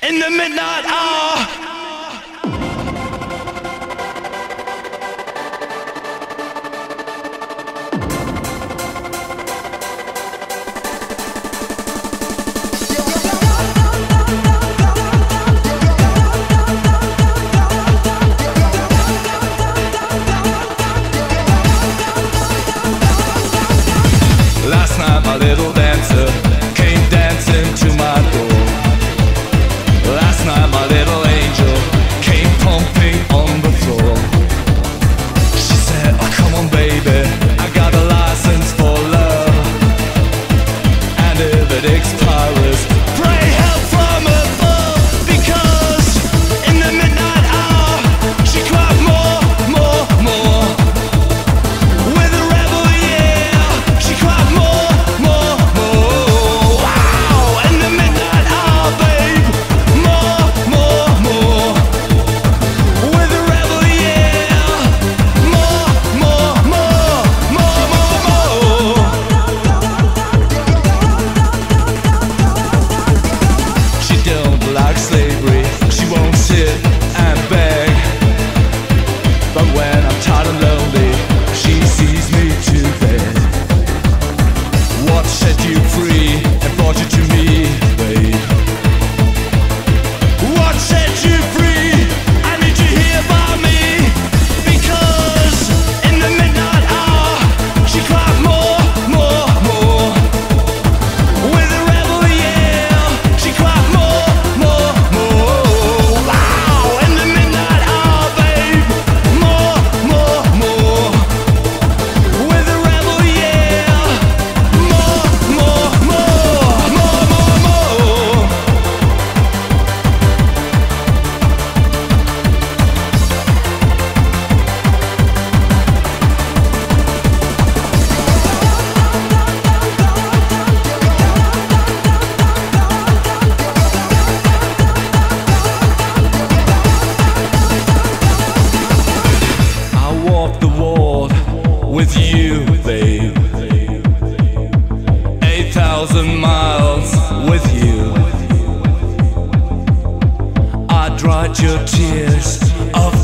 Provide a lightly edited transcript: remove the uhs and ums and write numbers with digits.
in the midnight hour. Last night my little dancer came dancing to my door. Last night my little angel came pumping on the floor. She said, oh come on baby, I got a license for love. And if it expires, pray help from above. Because in the midnight hour, she cried more, more, more. With a rebel, yeah, she cried more, more, more. Wow, in the midnight hour, babe, more, more, more. With a rebel, yeah, more, more, more, more, more, more. She don't like slavery, she won't sit and beg. But when I'm tired and lonely, she sees me to bed. What set you free and brought you to me, babe? What set you free? I need you here by me. Because in the midnight hour, she cried more, more, more. With a rebel, yeah, she cried more, more, more. Wow, in the midnight hour, babe, more, more, more. With a rebel, yeah, more, more, more, more, more, more. I walk the world with you, babe. 8,000 miles with you. I dried your tears of